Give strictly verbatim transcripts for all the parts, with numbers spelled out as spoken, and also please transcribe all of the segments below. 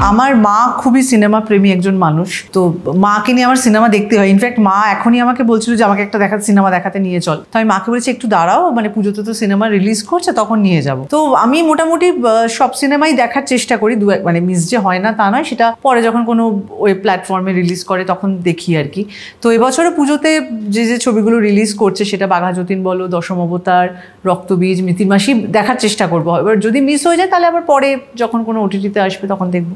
আমার মা খুবই সিনেমা প্রেমী একজন মানুষ, তো মাকে নিয়ে আমার সিনেমা দেখতে হয়। ইনফ্যাক্ট মা এখনই আমাকে বলছিল যে আমাকে একটা দেখা সিনেমা দেখাতে নিয়ে চল, তো আমি মাকে বলেছি একটু দাঁড়াও, মানে পুজোতে তো সিনেমা রিলিজ করছে তখন নিয়ে যাব। তো আমি মোটামুটি সব সিনেমাই দেখার চেষ্টা করি, দু মানে মিস যে হয় না তা নয়, সেটা পরে যখন কোনো ওয়েব প্ল্যাটফর্মে রিলিজ করে তখন দেখি আর কি। তো এবছরে পুজোতে যে যে ছবিগুলো রিলিজ করছে সেটা বাঘা যতীন বলো, দশম অবতার, রক্তবীজ, মিতির মাসি দেখার চেষ্টা করবো। এবার যদি মিস হয়ে যায় তাহলে আবার পরে যখন কোনো ওটিটিতে আসবে তখন দেখবো।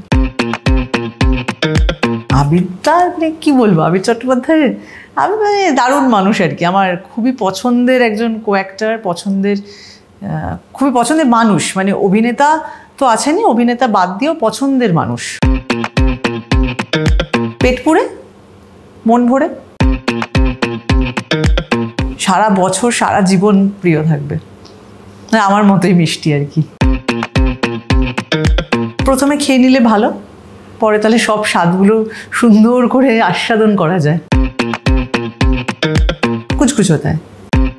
আবিরটা কি বলবো, আবির চট্টোপাধ্যায়ের আমি মানে দারুণ মানুষ আর কি, আমার খুবই পছন্দের একজন কো অ্যাক্টর, পছন্দের খুবই পছন্দের মানুষ, মানে অভিনেতা তো আছেনই, অভিনেতা বাদ দিয়েও পছন্দের মানুষ। পেট পুরে মন ভরে সারা বছর সারা জীবন প্রিয় থাকবে, আমার মতোই মিষ্টি আর কি। প্রথমে খেয়ে নিলে ভালো, পরে তাহলে সব স্বাদগুলো সুন্দর করে আস্বাদন করা যায়। কুচকুচ হতে হয়।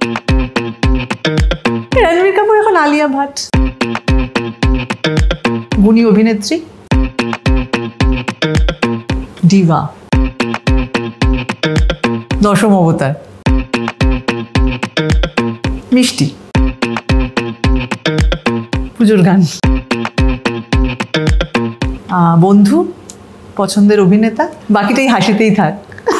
রণবীর কাপুর এখন আলিয়া ভাট, গুণী অভিনেত্রী, ডিভা, দশম অবতার, মিষ্টি, পুজোর গান, বন্ধু, পছন্দের অভিনেতা, বাকিটাই হাসিতেই থাক।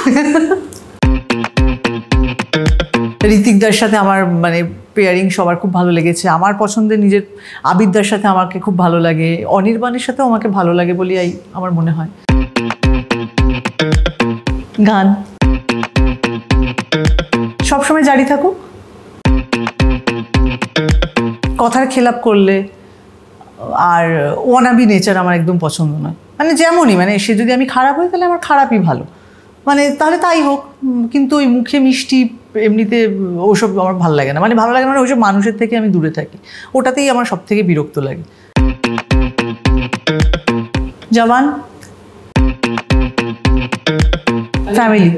ঋতিকদার সাথে আমার মানে পেয়ারিং সবার খুব ভালো লেগেছে। আমার পছন্দের নিজের আবিরদার সাথে আমাকে খুব ভালো লাগে, অনির্বাণের সাথেও আমাকে ভালো লাগে বলেই আমার মনে হয়। গান সবসময় জারি থাকুক, কথার খেলাপ করলে আর ওয়ানাবি নেচার আমার একদম পছন্দ নয়। মানে যেমনই, মানে সে যদি আমি খারাপ হই তাহলে আমার খারাপই ভালো, মানে তাহলে তাই হোক, কিন্তু ওই মুখে মিষ্টি এমনিতে ওসব আমার ভালো লাগে না। মানে ভালো লাগে মানে ওইসব মানুষের থেকে আমি দূরে থাকি, ওটাতেই আমার সব থেকে বিরক্ত লাগে। জওয়ান, ফ্যামিলি,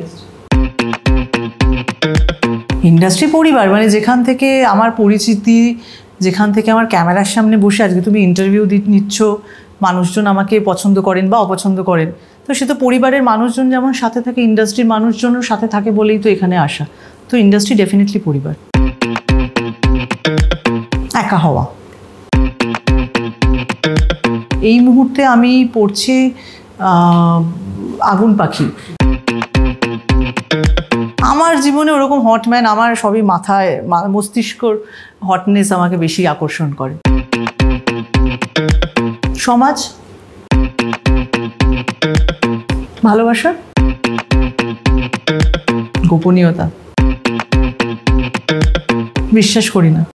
ইন্ডাস্ট্রি, পরিবার, মানে যেখান থেকে আমার পরিচিতি, যেখান থেকে আমার ক্যামেরার সামনে বসে আজকে তুমি ইন্টারভিউ নিচ্ছ, মানুষজন আমাকে পছন্দ করেন বা অপছন্দ করেন, তো সে তো পরিবারের মানুষজন যেমন সাথে থাকে, ইন্ডাস্ট্রির মানুষজনও সাথে থাকে বলেই তো এখানে আসা। তো ইন্ডাস্ট্রি ডেফিনেটলি পরিবার। একা হওয়া, এই মুহূর্তে আমি পড়ছি আগুন পাখি। আমার জীবনে ওরকম হটম্যান, আমার সবই মাথায়, মস্তিষ্কর হটনেস আমাকে বেশি আকর্ষণ করে। সমাজ, ভালোবাসা, গোপনীয়তা, বিশ্বাস করি না।